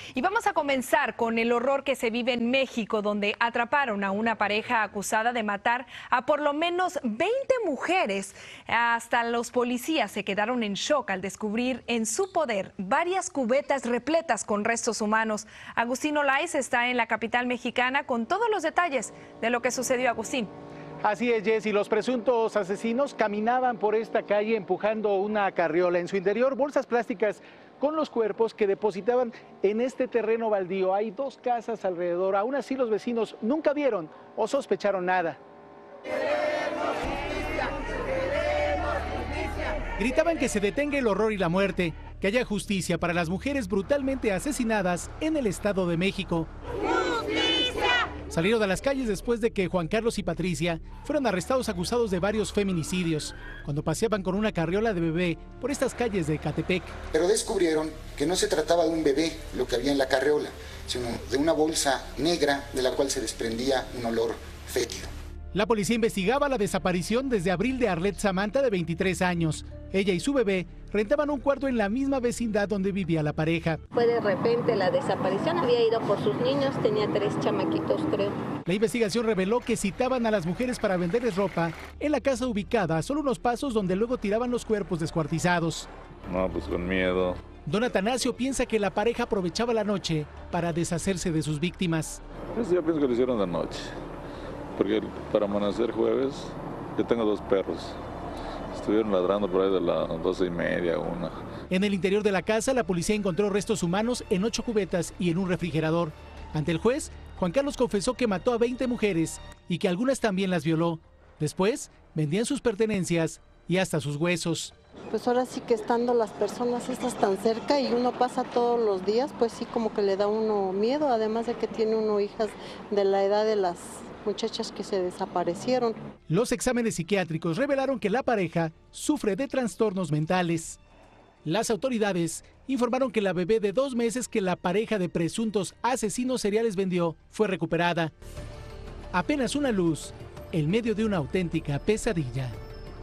Y vamos a comenzar con el horror que se vive en México, donde atraparon a una pareja acusada de matar a por lo menos 20 mujeres. Hasta los policías se quedaron en shock al descubrir en su poder varias cubetas repletas con restos humanos. Agustín Olaez está en la capital mexicana con todos los detalles de lo que sucedió. Agustín. Así es, Jessy. Los presuntos asesinos caminaban por esta calle empujando una carriola. En su interior, bolsas plásticas con los cuerpos que depositaban en este terreno baldío. Hay 2 casas alrededor. Aún así, los vecinos nunca vieron o sospecharon nada. Gritaban que se detenga el horror y la muerte, que haya justicia para las mujeres brutalmente asesinadas en el Estado de México. Salieron de las calles después de que Juan Carlos y Patricia fueron arrestados acusados de varios feminicidios, cuando paseaban con una carriola de bebé por estas calles de Ecatepec. Pero descubrieron que no se trataba de un bebé lo que había en la carriola, sino de una bolsa negra de la cual se desprendía un olor fétido. La policía investigaba la desaparición desde abril de Arlet Samantha, de 23 años. Ella y su bebé rentaban un cuarto en la misma vecindad donde vivía la pareja. Fue de repente la desaparición, había ido por sus niños, tenía 3 chamaquitos, creo. La investigación reveló que citaban a las mujeres para venderles ropa en la casa ubicada a solo unos pasos donde luego tiraban los cuerpos descuartizados. No, pues con miedo. Don Atanasio piensa que la pareja aprovechaba la noche para deshacerse de sus víctimas. Pues yo pienso que lo hicieron de noche, porque para amanecer jueves yo tengo 2 perros. Estuvieron ladrando por ahí de las 12:30, 1. En el interior de la casa, la policía encontró restos humanos en 8 cubetas y en un refrigerador. Ante el juez, Juan Carlos confesó que mató a 20 mujeres y que algunas también las violó. Después, vendían sus pertenencias y hasta sus huesos. Pues ahora sí que estando las personas estas tan cerca y uno pasa todos los días, pues sí como que le da uno miedo, además de que tiene uno hijas de la edad de las muchachas que se desaparecieron. Los exámenes psiquiátricos revelaron que la pareja sufre de trastornos mentales. Las autoridades informaron que la bebé de 2 meses que la pareja de presuntos asesinos seriales vendió fue recuperada. Apenas una luz en medio de una auténtica pesadilla.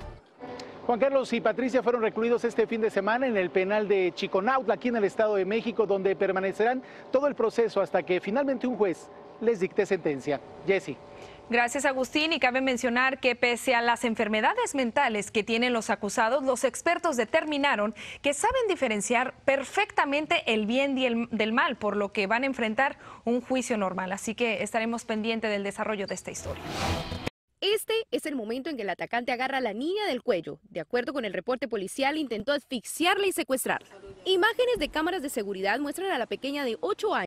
Juan Carlos y Patricia fueron recluidos este fin de semana en el penal de Chiconautla, aquí en el Estado de México, donde permanecerán todo el proceso hasta que finalmente un juez les dicte sentencia. Jessy. Gracias, Agustín. Y cabe mencionar que pese a las enfermedades mentales que tienen los acusados, los expertos determinaron que saben diferenciar perfectamente el bien del mal, por lo que van a enfrentar un juicio normal. Así que estaremos pendientes del desarrollo de esta historia. Este es el momento en que el atacante agarra a la niña del cuello. De acuerdo con el reporte policial, intentó asfixiarla y secuestrarla. Imágenes de cámaras de seguridad muestran a la pequeña de 8 años